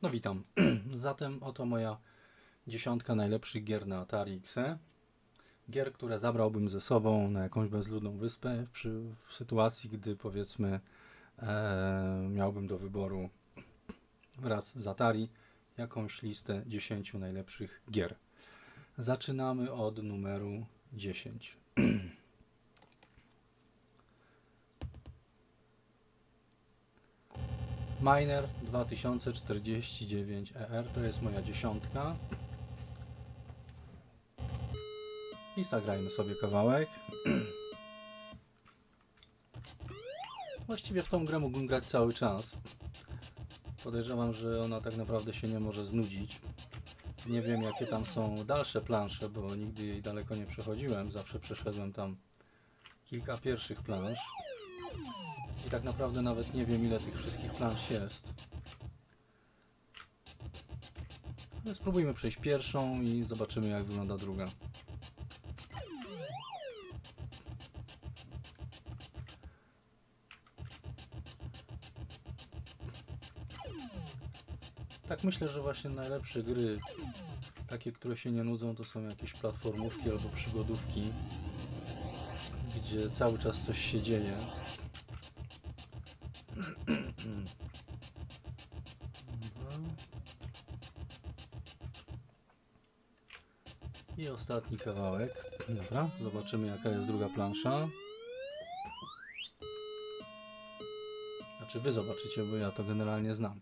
No witam. Zatem oto moja 10 najlepszych gier na Atari XE. Gier, które zabrałbym ze sobą na jakąś bezludną wyspę w sytuacji, gdy powiedzmy miałbym do wyboru wraz z Atari jakąś listę 10 najlepszych gier. Zaczynamy od numeru 10. Miner 2049 ER to jest moja 10. I zagrajmy sobie kawałek. Właściwie w tą grę mógłbym grać cały czas. Podejrzewam, że ona tak naprawdę się nie może znudzić. Nie wiem, jakie tam są dalsze plansze, bo nigdy jej daleko nie przechodziłem. Zawsze przeszedłem tam kilka pierwszych plansz. I tak naprawdę nawet nie wiem, ile tych wszystkich plansz jest. Ale spróbujmy przejść pierwszą i zobaczymy, jak wygląda druga. Tak myślę, że właśnie najlepsze gry, takie, które się nie nudzą, to są jakieś platformówki albo przygodówki, gdzie cały czas coś się dzieje. I ostatni kawałek. Dobra, zobaczymy, jaka jest druga plansza. Znaczy wy zobaczycie, bo ja to generalnie znam.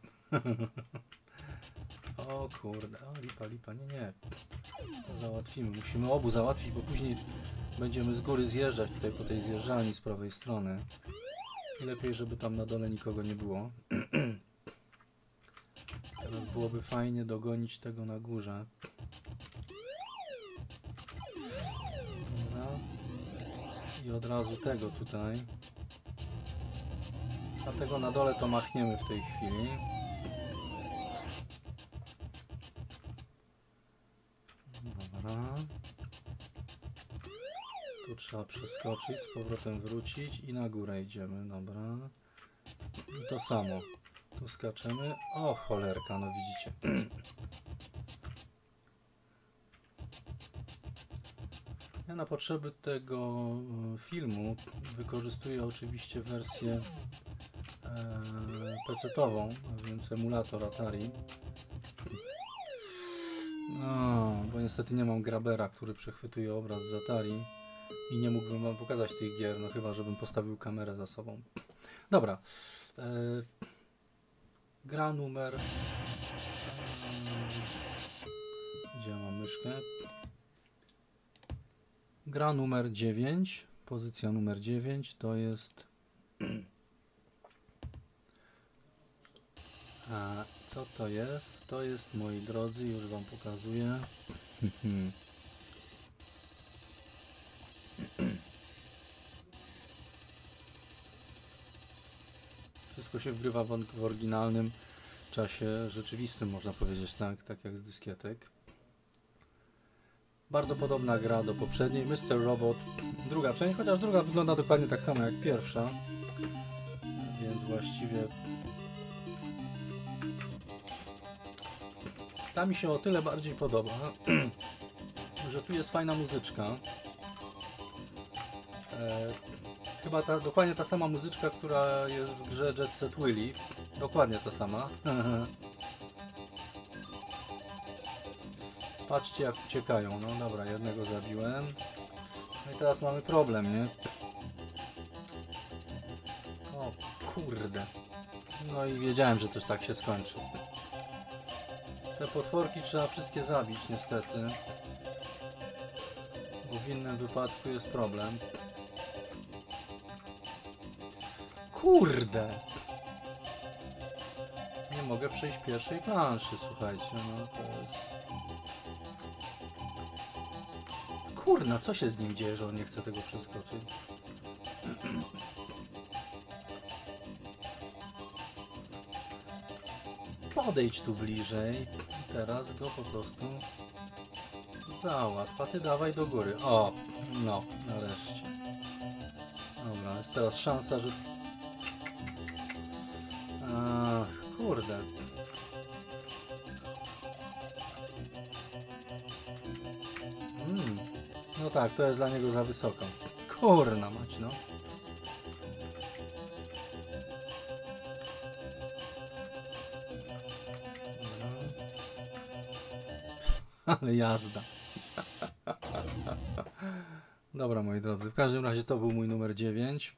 O kurde, o lipa, nie. To załatwimy. Musimy obu załatwić, bo później będziemy z góry zjeżdżać tutaj po tej zjeżdżalni z prawej strony. I lepiej, żeby tam na dole nikogo nie było. Teraz byłoby fajnie dogonić tego na górze. Dobra. I od razu tego tutaj. A tego na dole to machniemy w tej chwili. Dobra. Tu trzeba przeskoczyć, z powrotem wrócić i na górę idziemy. Dobra. I to samo. Tu skaczemy. O cholerka, no widzicie. Ja na potrzeby tego filmu wykorzystuję oczywiście wersję PC-tową, a więc emulator Atari. No, bo niestety nie mam grabera, który przechwytuje obraz z Atari i nie mógłbym wam pokazać tych gier, no chyba żebym postawił kamerę za sobą. Dobra. Gra numer... Gdzie mam myszkę? Gra numer 9, pozycja numer 9 to jest... A co to jest? To jest, moi drodzy, już wam pokazuję. Wszystko się wgrywa w oryginalnym czasie rzeczywistym, można powiedzieć, tak jak z dyskietek. Bardzo podobna gra do poprzedniej, Mr. Robot, druga część, chociaż druga wygląda dokładnie tak samo jak pierwsza, więc właściwie ta mi się o tyle bardziej podoba, że tu jest fajna muzyczka. Chyba dokładnie ta sama muzyczka, która jest w grze Jet Set Willy, dokładnie ta sama. Patrzcie, jak uciekają. No dobra, jednego zabiłem. No i teraz mamy problem, nie? O kurde. No i wiedziałem, że to tak się skończy. Te potworki trzeba wszystkie zabić, niestety. Bo w innym wypadku jest problem. Kurde! Nie mogę przejść pierwszej planszy, słuchajcie. No to jest... Kurna, co się z nim dzieje, że on nie chce tego przeskoczyć? Podejdź tu bliżej. Teraz go po prostu załatw. A ty dawaj do góry. O, no, nareszcie. Dobra, jest teraz szansa, że... Ach, kurde. No tak, to jest dla niego za wysoko. Kurna mać, no. Ale jazda. Dobra, moi drodzy, w każdym razie to był mój numer 9.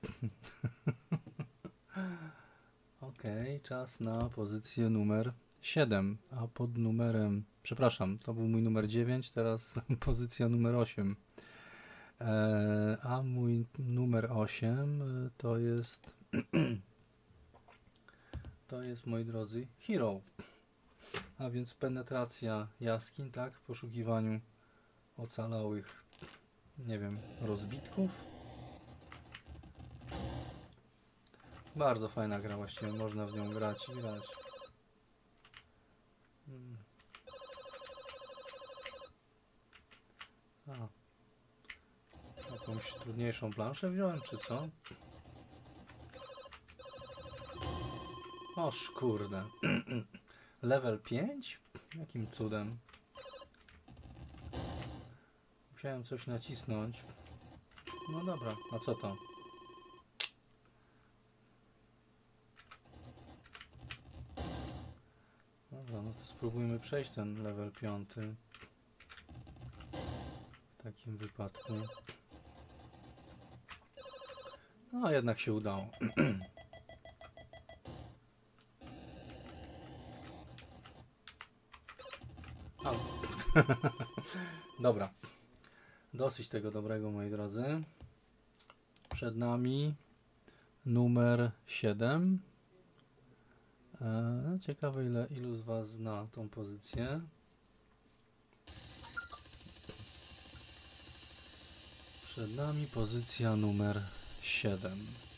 Ok, czas na pozycję numer 7, a pod numerem, przepraszam, to był mój numer 9, teraz pozycja numer 8. A mój numer 8 to jest, moi drodzy, Hero. A więc penetracja jaskiń, tak, w poszukiwaniu ocalałych, nie wiem, rozbitków. Bardzo fajna gra, właściwie można w nią grać i grać. A. Jakąś trudniejszą planszę wziąłem, czy co? Oż kurde. Level 5? Jakim cudem? Musiałem coś nacisnąć. No dobra, a co to? Dobra, no to spróbujmy przejść ten level 5. W takim wypadku. No jednak się udało. Dobra. Dosyć tego dobrego, moi drodzy. Przed nami numer 7. Ciekawe, ilu z Was zna tą pozycję. Przed nami pozycja numer 7.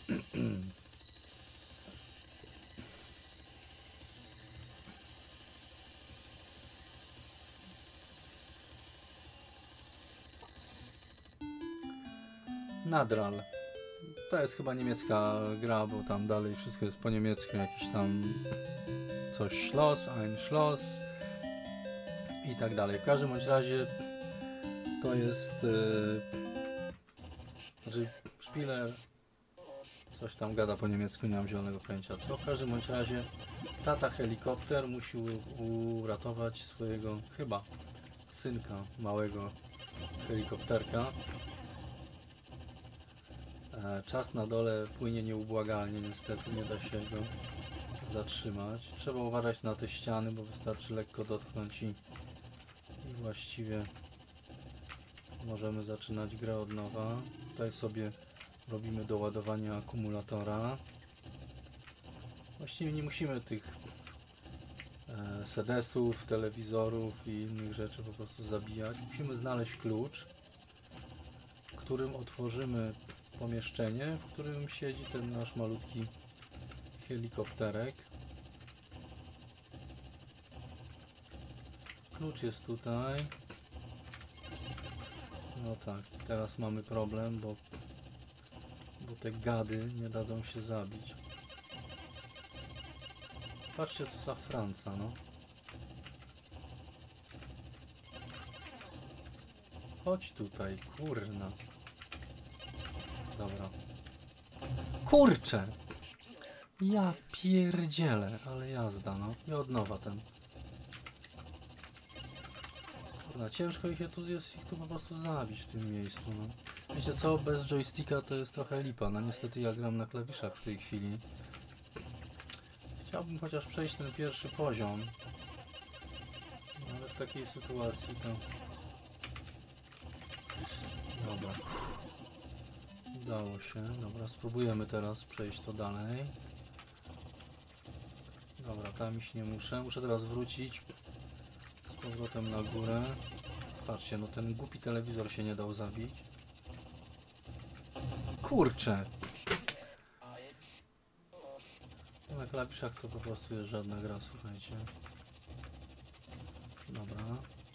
Nadral. To jest chyba niemiecka gra, bo tam dalej wszystko jest po niemiecku, jakiś tam coś Schloss, ein Schloss i tak dalej. W każdym bądź razie to jest znaczy Spieler coś tam gada po niemiecku, nie mam zielonego pojęcia co. W każdym bądź razie tata helikopter musi uratować swojego chyba synka, małego helikopterka. Czas na dole płynie nieubłagalnie, niestety nie da się go zatrzymać. Trzeba uważać na te ściany, bo wystarczy lekko dotknąć i właściwie możemy zaczynać grę od nowa. Tutaj sobie robimy doładowanie akumulatora. Właściwie nie musimy tych sedesów, telewizorów i innych rzeczy po prostu zabijać. Musimy znaleźć klucz, którym otworzymy pomieszczenie, w którym siedzi ten nasz malutki helikopterek. Klucz jest tutaj. No tak, teraz mamy problem, bo te gady nie dadzą się zabić. Patrzcie, co za Franca, no. Chodź tutaj, kurna. Dobra. Kurczę! Ja pierdzielę, ale jazda, no. I od nowa ten. Kurna, ciężko ich tu po prostu zabić w tym miejscu, no. Wiecie co, bez joysticka to jest trochę lipa, no niestety ja gram na klawiszach w tej chwili. Chciałbym chociaż przejść ten pierwszy poziom. Ale w takiej sytuacji to... Dobra. Udało się. Dobra, spróbujemy teraz przejść to dalej. Dobra, tam iść nie muszę. Muszę teraz wrócić z powrotem na górę. Patrzcie, no ten głupi telewizor się nie dał zabić. Kurczę! Na klawiszach to po prostu jest żadna gra, słuchajcie. Dobra.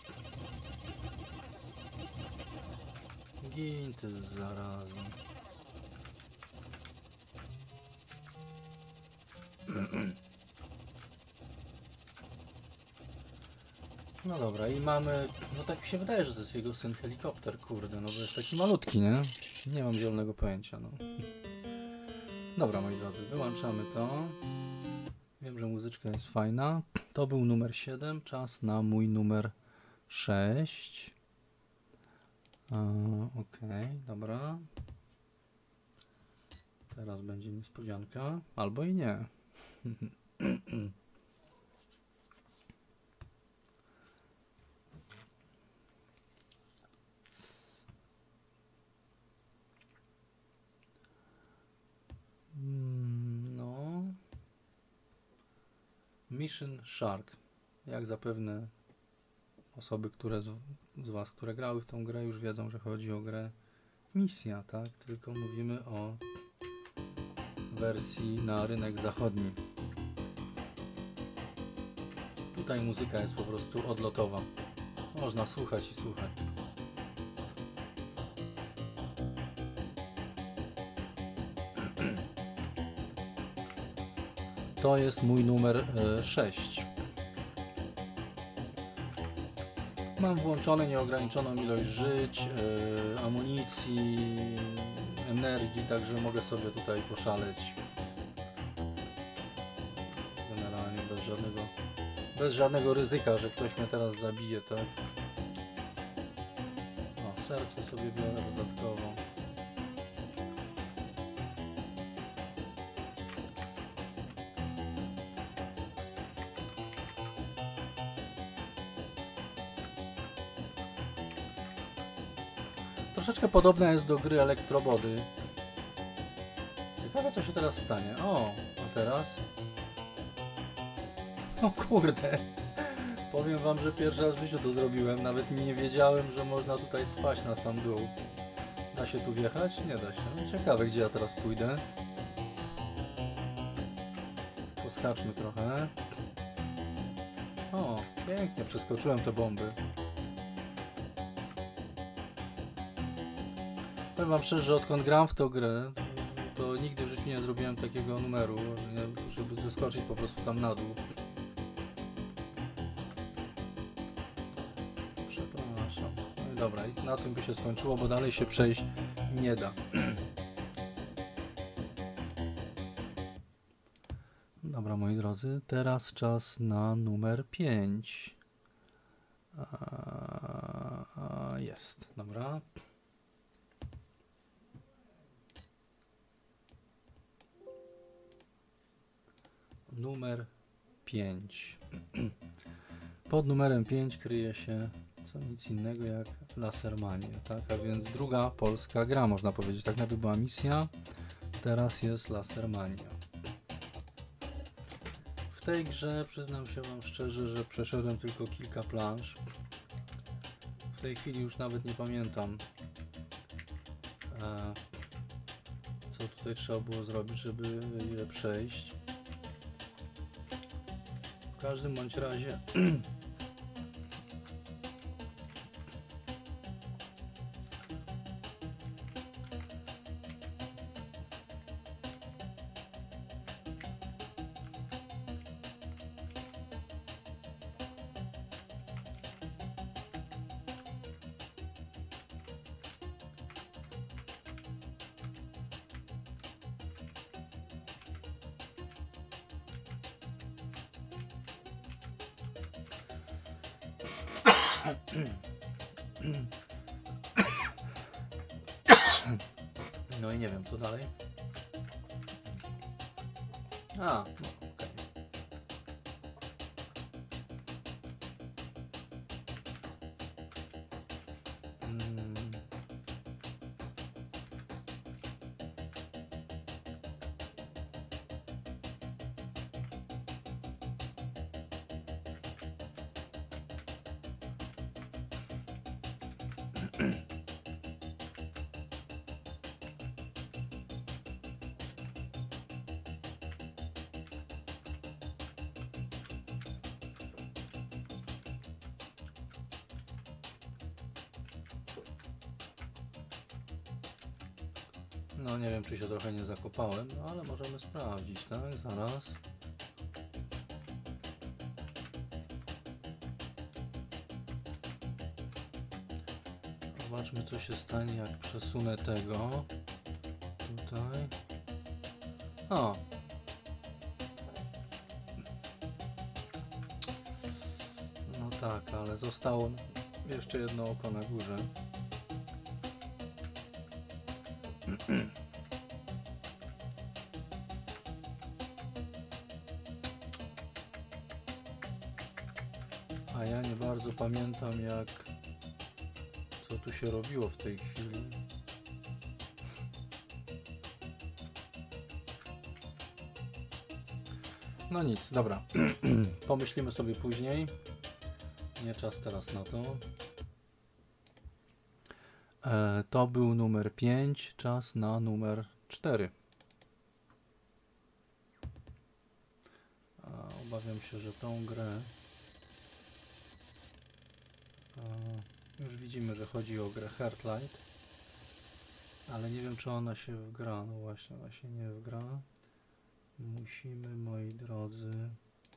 Gin ty zarazem. No dobra, i mamy, no tak mi się wydaje, że to jest jego syn helikopter, kurde, no bo jest taki malutki, nie? Nie mam zielonego pojęcia, no. Dobra, moi drodzy, wyłączamy to. Wiem, że muzyczka jest fajna. To był numer 7, czas na mój numer 6. Okej, dobra. Teraz będzie niespodzianka, albo i nie. No. Mission Shark. Jak zapewne osoby, z Was, które grały w tą grę, już wiedzą, że chodzi o grę Misja, tak? Tylko mówimy o wersji na rynek zachodni. Tutaj muzyka jest po prostu odlotowa. Można słuchać i słuchać. To jest mój numer 6. Mam włączone nieograniczoną ilość żyć, amunicji, energii, także mogę sobie tutaj poszaleć. Generalnie bez żadnego ryzyka, że ktoś mnie teraz zabije, tak? O, serce sobie biorę dodatkowo. Troszeczkę podobna jest do gry Elektrobody. Ciekawe, co się teraz stanie. O, a teraz? O kurde. Powiem wam, że pierwszy raz w życiu to zrobiłem. Nawet nie wiedziałem, że można tutaj spaść na sam dół. Da się tu wjechać? Nie da się. No, ciekawe, gdzie ja teraz pójdę. Poskaczmy trochę. O, pięknie, przeskoczyłem te bomby. Powiem wam szczerze, że odkąd gram w tą grę, to nigdy w życiu nie zrobiłem takiego numeru, żeby zeskoczyć po prostu tam na dół. Przepraszam. No i dobra, i na tym by się skończyło, bo dalej się przejść nie da. Dobra, moi drodzy, teraz czas na numer 5. Jest, dobra. Numer 5. Pod numerem 5 kryje się co nic innego jak Lasermania, tak? A więc druga polska gra, można powiedzieć. Tak najpierw była Misja, teraz jest Lasermania. W tej grze przyznam się wam szczerze, że przeszedłem tylko kilka planż. W tej chwili już nawet nie pamiętam, co tutaj trzeba było zrobić, żeby je przejść. W każdym bądź razie no i nie wiem co dalej. No, okej. No nie wiem, czy się trochę nie zakopałem, no ale możemy sprawdzić, tak? Zaraz. Zobaczmy, co się stanie, jak przesunę tego tutaj. O! No tak, ale zostało jeszcze jedno oko na górze. A ja nie bardzo pamiętam, co tu się robiło w tej chwili. No nic, dobra. Pomyślimy sobie później. Nie czas teraz na to. To był numer 5, czas na numer 4. Obawiam się, że tą grę... Już widzimy, że chodzi o grę Heartlight, ale nie wiem, czy ona się wgra. No właśnie, ona się nie wgra. Musimy, moi drodzy,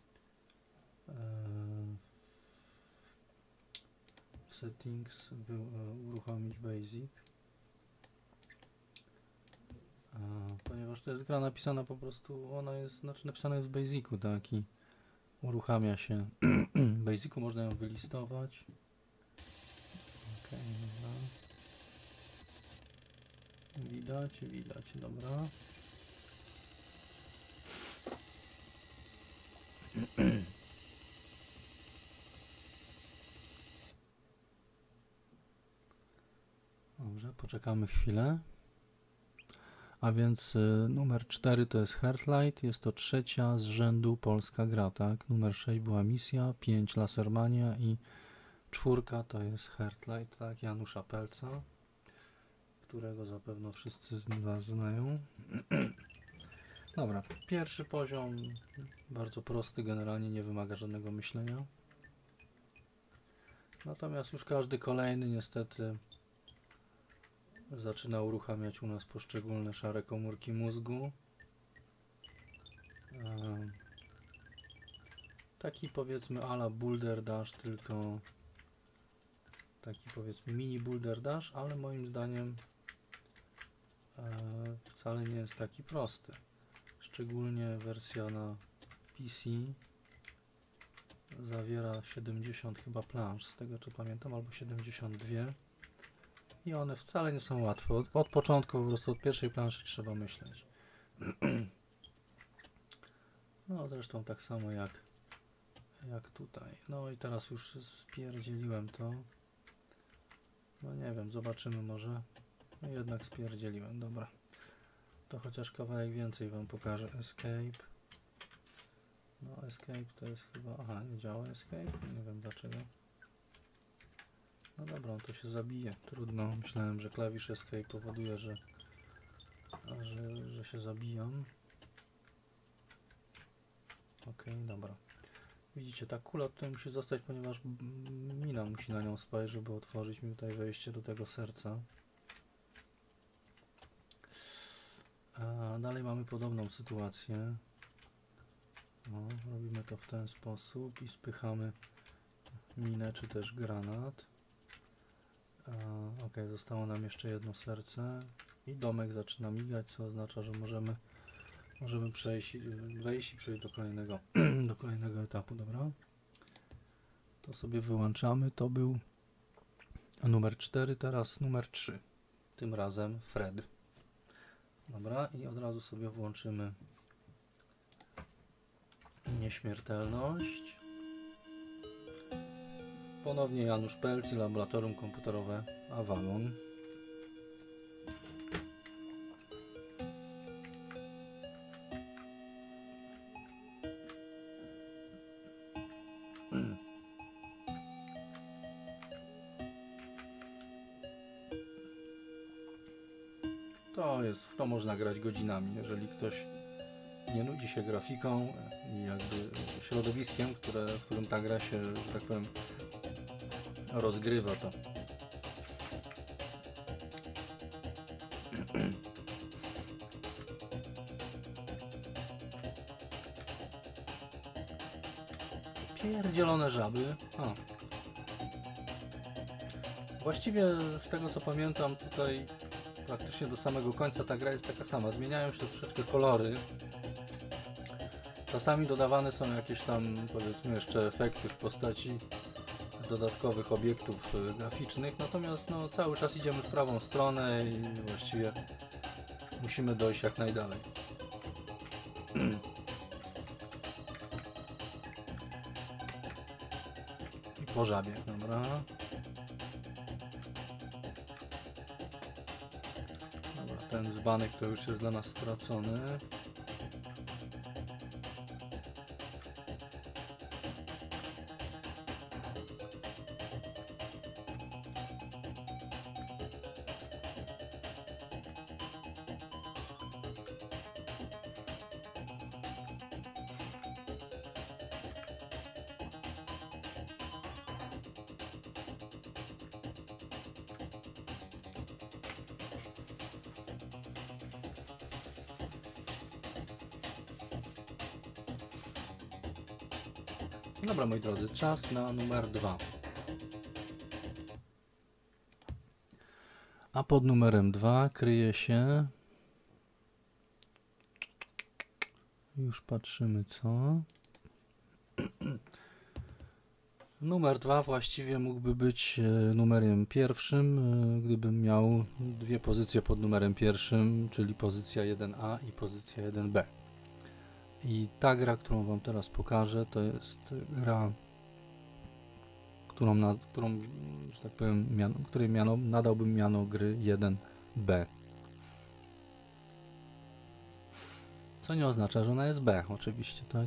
w settings uruchomić Basic, ponieważ to jest gra napisana po prostu, ona jest, znaczy napisana jest w Basicu, tak, i uruchamia się. W Basicu można ją wylistować. Ok, dobra. Widać, dobra. Dobrze, poczekamy chwilę. A więc numer 4 to jest Heartlight, jest to trzecia z rzędu polska gra, tak? Numer 6 była Misja, 5 Lasermania i 4 to jest Heartlight, tak? Janusza Pelca, którego zapewne wszyscy z Was znają. Dobra, pierwszy poziom, bardzo prosty, generalnie nie wymaga żadnego myślenia. Natomiast już każdy kolejny niestety zaczyna uruchamiać u nas poszczególne szare komórki mózgu. Taki powiedzmy a la Boulder Dash, tylko taki powiedzmy mini Boulder Dash, ale moim zdaniem wcale nie jest taki prosty. Szczególnie wersja na PC zawiera 70 chyba plansz, z tego co pamiętam, albo 72. I one wcale nie są łatwe. Od początku, po prostu od pierwszej planszy trzeba myśleć. No zresztą tak samo jak tutaj. No i teraz już spierdzieliłem to. No nie wiem, zobaczymy może. No jednak spierdzieliłem, dobra. To chociaż kawałek więcej Wam pokażę. Escape. No Escape to jest chyba... Aha, nie działa Escape? Nie wiem dlaczego. No dobra, to się zabije. Trudno. Myślałem, że klawisz Escape powoduje, że się zabijam. Ok, dobra. Widzicie, ta kula tutaj musi zostać, ponieważ mina musi na nią spać, żeby otworzyć mi tutaj wejście do tego serca. A dalej mamy podobną sytuację. No, robimy to w ten sposób i spychamy minę czy też granat. Ok, zostało nam jeszcze jedno serce i domek zaczyna migać, co oznacza, że możemy wejść i przejść do kolejnego etapu, dobra? To sobie wyłączamy, to był numer 4, teraz numer 3, tym razem Fred. Dobra, i od razu sobie włączymy nieśmiertelność. Ponownie Janusz Pelc i laboratorium komputerowe Avalon. W to można grać godzinami, jeżeli ktoś nie nudzi się grafiką i jakby środowiskiem, w którym ta gra się, że tak powiem, rozgrywa, to pierdzielone żaby. Właściwie z tego co pamiętam, tutaj praktycznie do samego końca ta gra jest taka sama. Zmieniają się troszeczkę kolory. Czasami dodawane są jakieś tam, powiedzmy, jeszcze efekty w postaci dodatkowych obiektów graficznych, natomiast no, cały czas idziemy w prawą stronę i właściwie musimy dojść jak najdalej. I po żabie, dobra. Dobra, ten dzbanek to już jest dla nas stracony. Dobra, moi drodzy, czas na numer 2. A pod numerem 2 kryje się... Już patrzymy co... Numer 2 właściwie mógłby być numerem pierwszym, gdybym miał dwie pozycje pod numerem pierwszym, czyli pozycja 1A i pozycja 1B. I ta gra, którą wam teraz pokażę, to jest gra, którą że tak powiem, której nadałbym miano gry 1B. Co nie oznacza, że ona jest B, oczywiście, tak?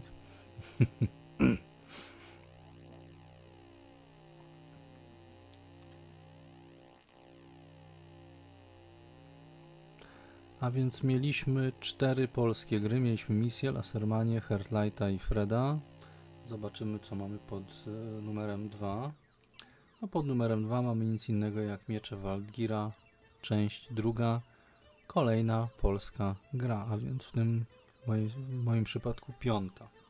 A więc mieliśmy 4 polskie gry. Mieliśmy Misję, Lasermanię, Heartlighta i Freda. Zobaczymy, co mamy pod numerem 2. A pod numerem 2 mamy nic innego jak Miecze Waldgira, część druga, kolejna polska gra, a więc w moim przypadku 5.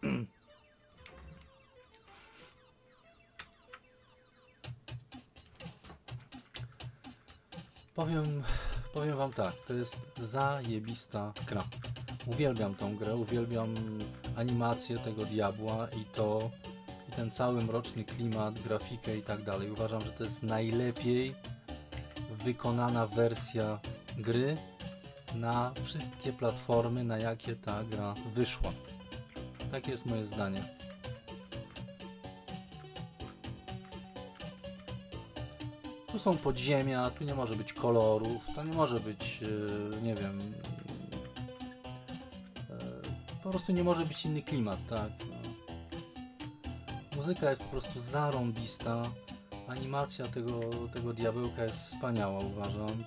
Powiem wam tak, to jest zajebista gra. Uwielbiam tą grę, uwielbiam animację tego diabła i ten cały mroczny klimat, grafikę i tak dalej. Uważam, że to jest najlepiej wykonana wersja gry na wszystkie platformy, na jakie ta gra wyszła. Takie jest moje zdanie. Tu są podziemia, tu nie może być kolorów, to nie może być, nie wiem, po prostu nie może być inny klimat, tak. No. Muzyka jest po prostu zarąbista, animacja tego diabełka jest wspaniała, uważam.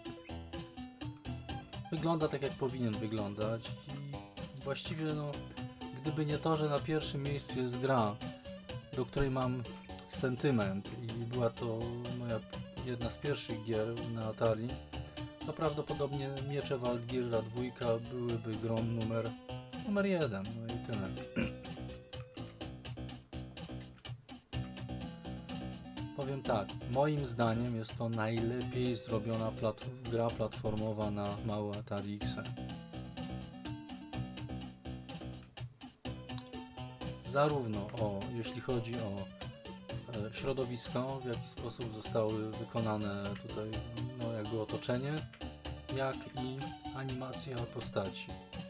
Wygląda tak, jak powinien wyglądać i właściwie, no, gdyby nie to, że na pierwszym miejscu jest gra, do której mam sentyment i była to moja jedna z pierwszych gier na Atari, to prawdopodobnie Miecze Waldgira 2 byłyby grą numer 1, no i tyle. Powiem tak, moim zdaniem jest to najlepiej zrobiona gra platformowa na małe Atari X. Zarówno jeśli chodzi o środowisko, w jaki sposób zostały wykonane tutaj, no, jakby otoczenie, jak i animacja postaci.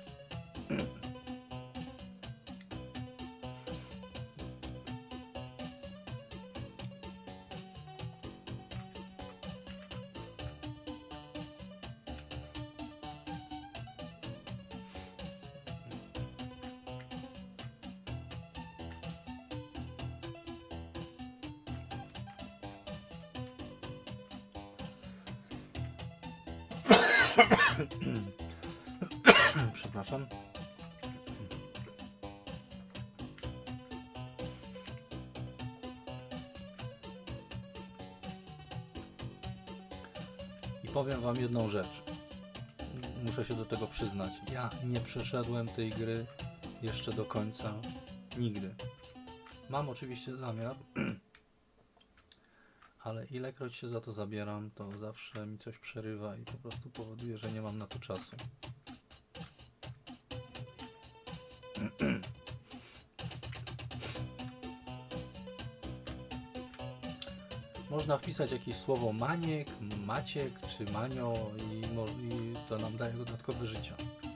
Przepraszam. I powiem wam jedną rzecz. Muszę się do tego przyznać. Ja nie przeszedłem tej gry jeszcze do końca. Nigdy. Mam oczywiście zamiar, ale ilekroć się za to zabieram, to zawsze mi coś przerywa i po prostu powoduje, że nie mam na to czasu. Można wpisać jakieś słowo maniek, maciek czy manio i to nam daje dodatkowe życia.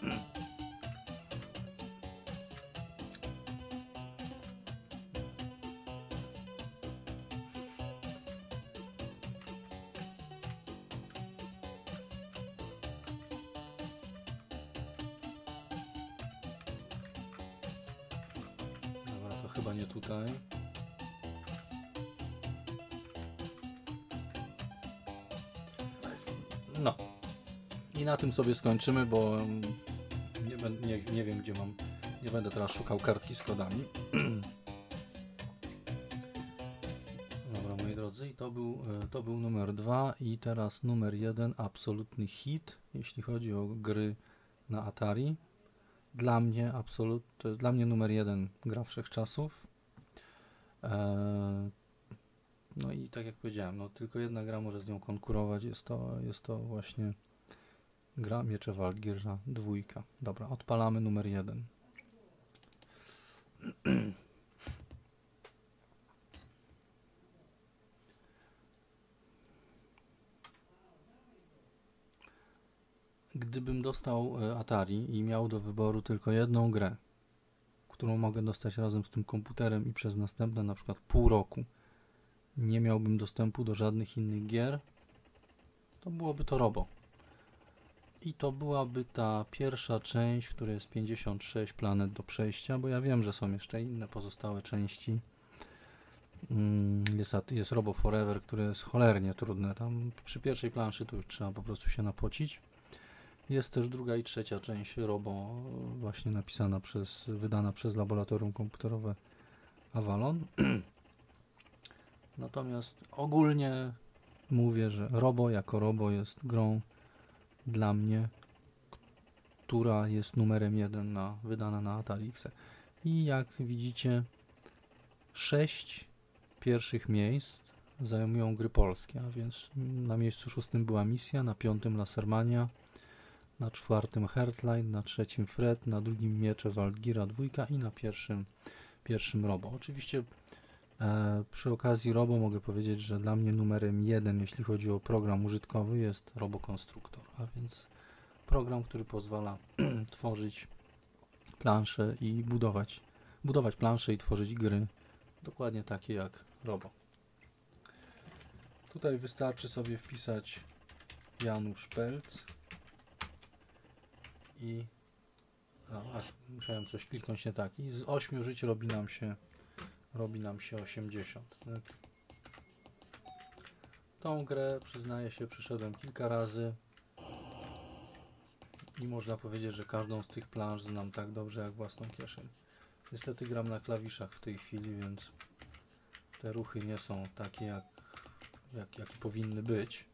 Dobra, to chyba nie tutaj. No. I na tym sobie skończymy, bo nie wiem gdzie mam. Nie będę teraz szukał kartki z kodami. Dobra, moi drodzy, i to był numer 2 i teraz numer 1, absolutny hit, jeśli chodzi o gry na Atari. Dla mnie to jest dla mnie numer 1 gra wszechczasów. No i tak jak powiedziałem, no tylko jedna gra może z nią konkurować, jest to właśnie gra Miecze Walgirza 2. Dobra, odpalamy numer 1. Gdybym dostał Atari i miał do wyboru tylko jedną grę, którą mogę dostać razem z tym komputerem i przez następne na przykład pół roku nie miałbym dostępu do żadnych innych gier, to byłoby to Robo. I to byłaby ta pierwsza część, w której jest 56 planet do przejścia, bo ja wiem, że są jeszcze inne pozostałe części. Jest Robo Forever, które jest cholernie trudne. Tam przy pierwszej planszy to już trzeba po prostu się napocić. Jest też druga i trzecia część Robo, właśnie wydana przez laboratorium komputerowe Avalon. Natomiast ogólnie mówię, że Robo jako Robo jest grą dla mnie, która jest numerem 1 wydana na Atari X. I jak widzicie, 6 pierwszych miejsc zajmują gry polskie, a więc na miejscu 6 była Misja, na 5 Lasermania, na 4 Heartline, na 3 Fred, na 2 Miecze Walgira 2 i na pierwszym Robo. Oczywiście przy okazji Robo mogę powiedzieć, że dla mnie numerem 1, jeśli chodzi o program użytkowy, jest Robo Konstruktor, a więc program, który pozwala tworzyć plansze i budować plansze i tworzyć gry dokładnie takie jak Robo. Tutaj wystarczy sobie wpisać Janusz Pelc i musiałem coś kliknąć nie tak. I z 8 żyć robi nam się 80. Tak? Tą grę, przyznaję się, przyszedłem kilka razy i można powiedzieć, że każdą z tych planż znam tak dobrze jak własną kieszeń. Niestety gram na klawiszach w tej chwili, więc te ruchy nie są takie jak powinny być.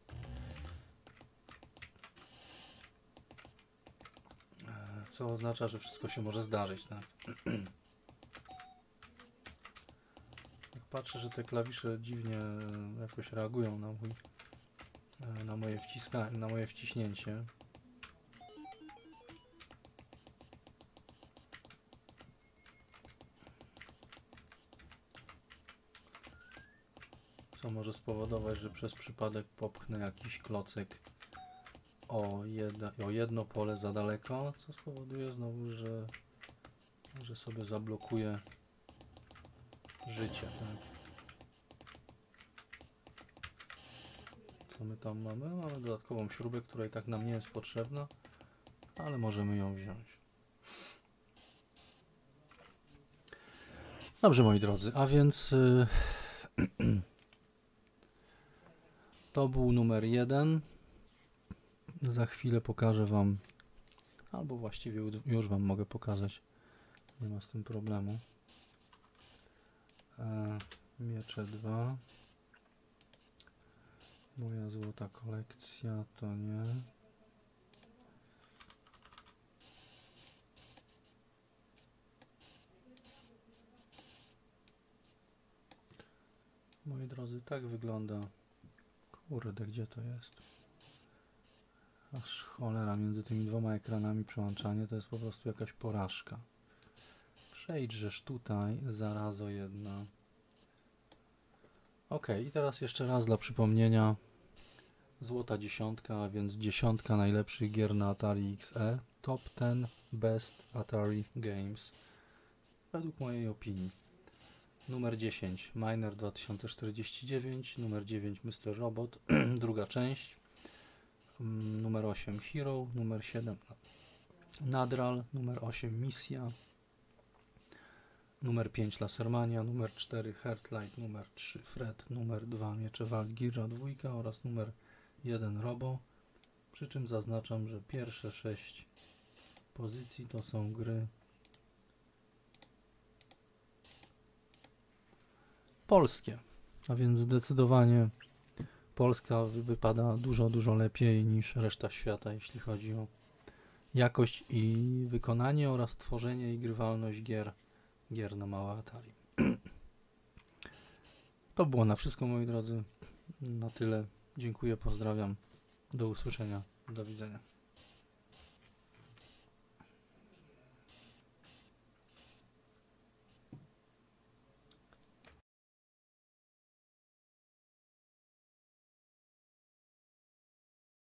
Co oznacza, że wszystko się może zdarzyć, tak? Jak patrzę, że te klawisze dziwnie jakoś reagują na moje wciśnięcie. Co może spowodować, że przez przypadek popchnę jakiś klocek o jedno pole za daleko, co spowoduje znowu, że sobie zablokuję życie. Tak? Co my tam mamy? Mamy dodatkową śrubę, która i tak nam nie jest potrzebna, ale możemy ją wziąć. Dobrze, moi drodzy, a więc to był numer 1. Za chwilę pokażę Wam, albo właściwie już Wam mogę pokazać, nie ma z tym problemu. Miecze 2. Moja złota kolekcja to nie. moi drodzy, tak wygląda. Kurde, gdzie to jest? Aż cholera, między tymi dwoma ekranami przełączanie to jest po prostu jakaś porażka. Przejdźżesz tutaj, zarazo jedna. Ok, i teraz jeszcze raz dla przypomnienia. Złota dziesiątka, a więc dziesiątka najlepszych gier na Atari XE. Top 10 Best Atari Games. Według mojej opinii. Numer 10 Miner 2049, numer 9 Mr. Robot, druga część, numer 8 Hero, numer 7 Nadral, numer 8 Misja, numer 5 Lasermania, numer 4 Heartlight, numer 3 Fred, numer 2 Miecze Valkyria 2 oraz numer 1 Robo, przy czym zaznaczam, że pierwsze 6 pozycji to są gry polskie, a więc zdecydowanie Polska wypada dużo lepiej niż reszta świata, jeśli chodzi o jakość i wykonanie oraz tworzenie i grywalność gier na małe Atari. To było na wszystko, moi drodzy. Na tyle. Dziękuję, pozdrawiam. Do usłyszenia. Do widzenia.